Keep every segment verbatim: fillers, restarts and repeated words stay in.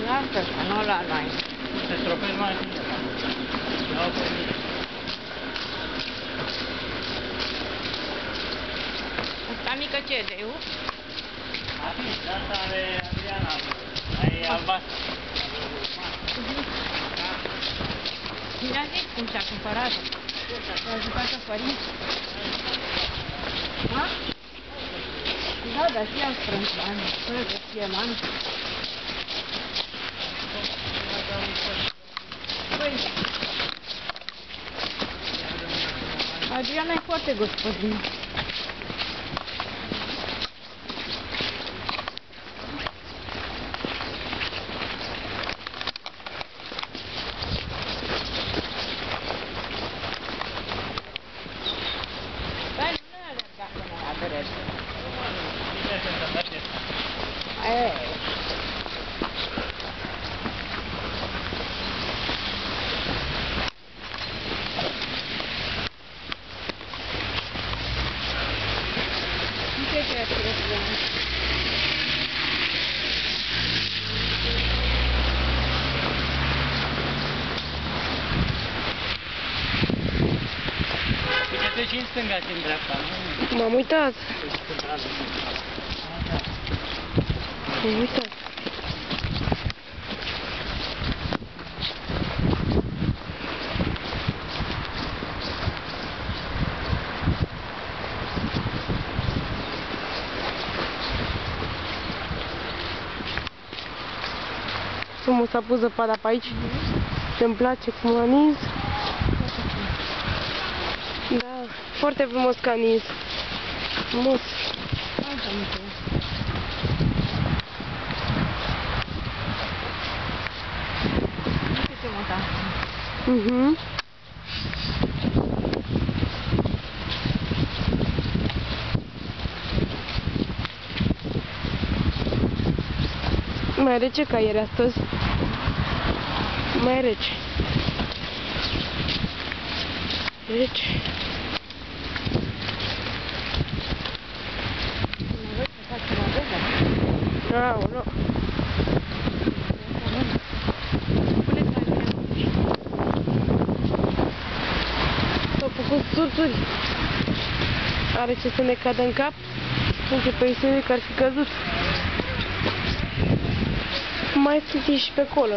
Lasă că nu la noi. Se stropesc mașinile. N-au permis. Asta mică ce e, eu? Atunci, de asta are Adriana. Aia e albastră. Mi-a zis cum și-a cumpărat-o. I-a ajutat-o părinți. Ha? Da, dar și i-au strâns bani. Fără să fie bani. Păi, Adriana e foarte gospodină. Dar nu ne alerga până la berete. Bine se întâmplă. Aia e. Ce trebuie să răspundem? Uite-te și în stânga și în dreapta. M-am uitat. Deci centrală. M-am uitat. Frumos s-a pus zăpada pe aici. Ce-mi place cum a nins. Da, foarte frumos că a nins. Frumos. Asta nu știu. Nu știu ce mă da. Mhm. Mai rece ca ieri astăzi. Mai rece. Rece. Mă văd să fac să mă vedă. Aoleu. S-au făcut surturi. Are ce să ne cadă în cap. Începe să că ar fi căzut. Mai sunt și pe acolo.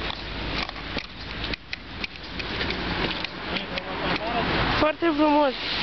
Foarte frumos.